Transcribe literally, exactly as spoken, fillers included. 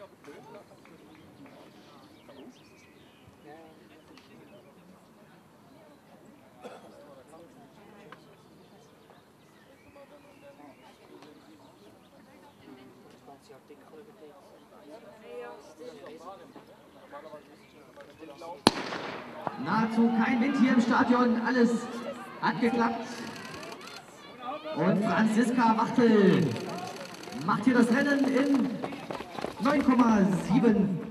Nahezu kein Wind hier im Stadion, alles hat geklappt. Und Franziska Wachtel macht hier das Rennen in neun Komma sieben